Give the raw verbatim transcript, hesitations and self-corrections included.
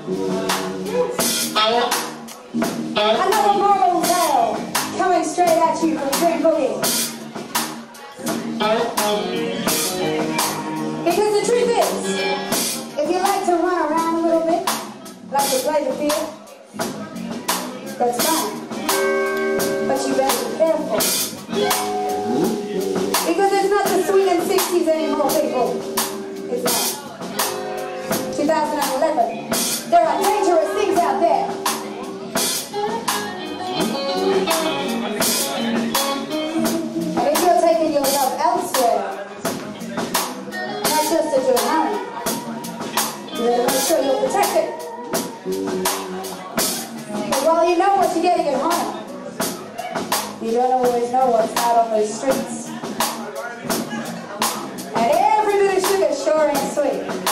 Another marble tale coming straight at you from Dreamboogie. Because the truth is, if you like to run around a little bit, like to play the field, that's fine. But you better be careful. Because it's not the sweet and sixties anymore, people. It's not. two thousand eleven. There are dangerous things out there. And if you're taking your love elsewhere, not just at your home, you better make sure you're protected. But while you know what you're getting at home, you don't always know what's out on those streets. And every bit of sugar sure ain't sweet.